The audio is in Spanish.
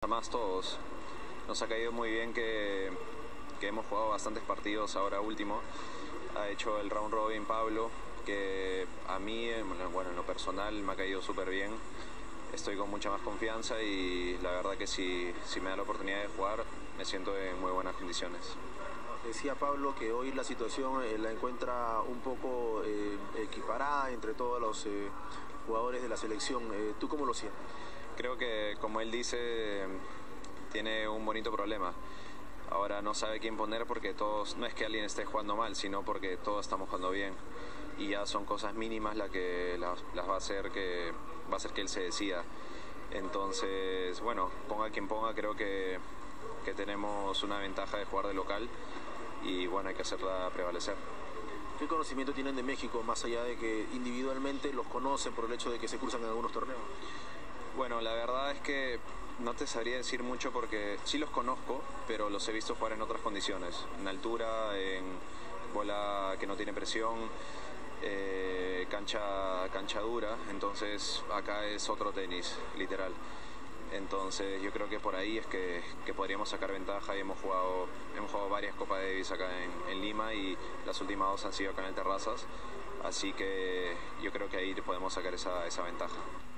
Más todos. Nos ha caído muy bien que hemos jugado bastantes partidos ahora último. Ha hecho el round robin Pablo, que a mí, bueno, en lo personal me ha caído súper bien. Estoy con mucha más confianza y la verdad que si me da la oportunidad de jugar, me siento en muy buenas condiciones. Decía Pablo que hoy la situación la encuentra un poco equiparada entre todos los jugadores de la selección. ¿Tú cómo lo sientes? Creo que, como él dice, tiene un bonito problema. Ahora no sabe quién poner porque todos, no es que alguien esté jugando mal, sino porque todos estamos jugando bien. Y ya son cosas mínimas las que las va a hacer que él se decida. Entonces, bueno, ponga quien ponga, creo que tenemos una ventaja de jugar de local y bueno, hay que hacerla prevalecer. ¿Qué conocimiento tienen de México, más allá de que individualmente los conocen por el hecho de que se cruzan en algunos torneos? Bueno, la verdad es que no te sabría decir mucho porque sí los conozco, pero los he visto jugar en otras condiciones, en altura, en bola que no tiene presión, cancha dura, entonces acá es otro tenis, literal. Entonces yo creo que por ahí es que podríamos sacar ventaja y hemos jugado varias Copa Davis acá en Lima y las últimas dos han sido acá en el Terrazas, así que yo creo que ahí podemos sacar esa ventaja.